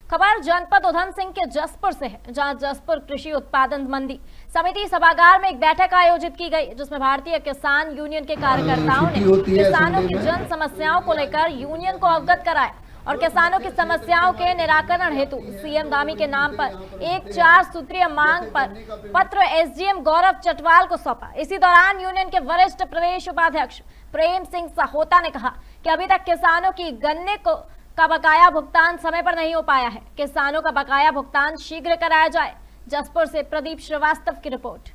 खबर जनपद उधम सिंह के जसपुर से है, जहां जसपुर कृषि उत्पादन मंडी समिति सभागार में एक बैठक आयोजित की गई, जिसमें भारतीय किसान यूनियन के कार्यकर्ताओं ने किसानों की जन समस्याओं को लेकर यूनियन को अवगत कराया और किसानों की समस्याओं के निराकरण हेतु सीएम दामी के नाम पर एक 4 सूत्रीय मांग पर पत्र एसडीएम गौरव चटवाल को सौंपा। इसी दौरान यूनियन के वरिष्ठ प्रदेश उपाध्यक्ष प्रेम सिंह सहोता ने कहा कि अभी तक किसानों की गन्ने का बकाया भुगतान समय पर नहीं हो पाया है। किसानों का बकाया भुगतान शीघ्र कराया जाए। जसपुर से प्रदीप श्रीवास्तव की रिपोर्ट।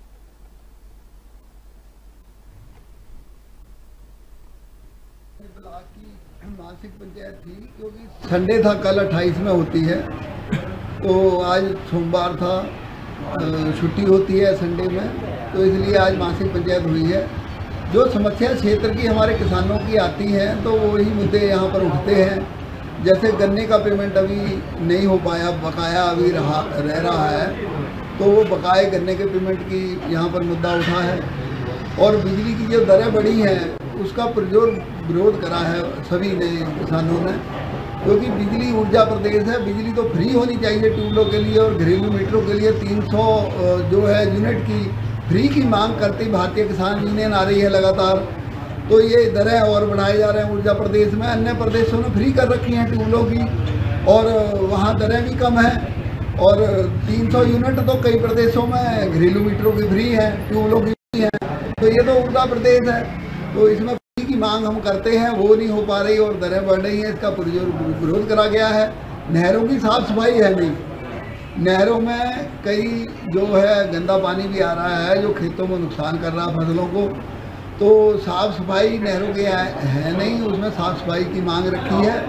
मासिक पंचायत थी क्योंकि संडे था, कल 28 में होती है, तो आज सोमवार था, छुट्टी होती है संडे में, तो इसलिए आज मासिक पंचायत हुई है। जो समस्या क्षेत्र की हमारे किसानों की आती है तो वही मुद्दे यहाँ पर उठते हैं। जैसे गन्ने का पेमेंट अभी नहीं हो पाया, बकाया अभी रह रहा है, तो वो बकाए गन्ने के पेमेंट की यहाँ पर मुद्दा उठा है। और बिजली की जो दरें बढ़ी हैं उसका पुरजोर विरोध करा है सभी ने, किसानों ने, क्योंकि बिजली ऊर्जा प्रदेश है, बिजली तो फ्री होनी चाहिए ट्यूबवेलों के लिए और घरेलू मीटरों के लिए 300 जो है यूनिट की फ्री की मांग करती भारतीय किसान यूनियन आ रही है लगातार। तो ये दरें और बढ़ाए जा रहे हैं ऊर्जा प्रदेश में। अन्य प्रदेशों ने फ्री कर रखी हैं ट्यूबवेलों की और वहाँ दरें भी कम हैं, और 300 यूनिट तो कई प्रदेशों में घरेलू मीटरों की फ्री हैं, ट्यूबवेलों की फ्री हैं। तो ये तो ऊर्जा प्रदेश है, तो इसमें फ्री की मांग हम करते हैं, वो नहीं हो पा रही और दरें बढ़ रही हैं, इसका विरोध करा गया है। नहरों की साफ सफाई है नहीं, नहरों में कई जो है गंदा पानी भी आ रहा है जो खेतों में नुकसान कर रहा है फसलों को। तो साफ सफाई नहरों की है नहीं, उसमें साफ सफाई की मांग रखी है।